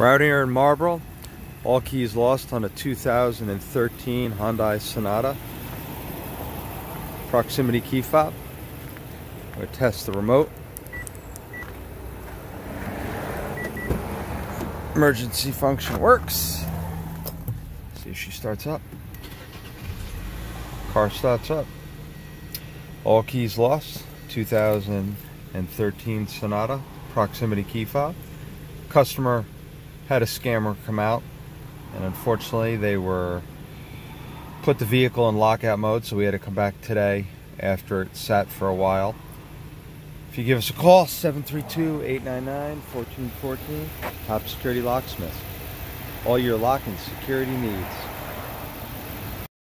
We're out here in Marlboro. All keys lost on a 2013 Hyundai Sonata. Proximity key fob. I'm going to test the remote. Emergency function works. See if she starts up. Car starts up. All keys lost. 2013 Sonata. Proximity key fob. Customer had a scammer come out, and unfortunately they put the vehicle in lockout mode, so we had to come back today after it sat for a while. If you give us a call, 732-899-1414, Top Security Locksmiths. All your lock and security needs.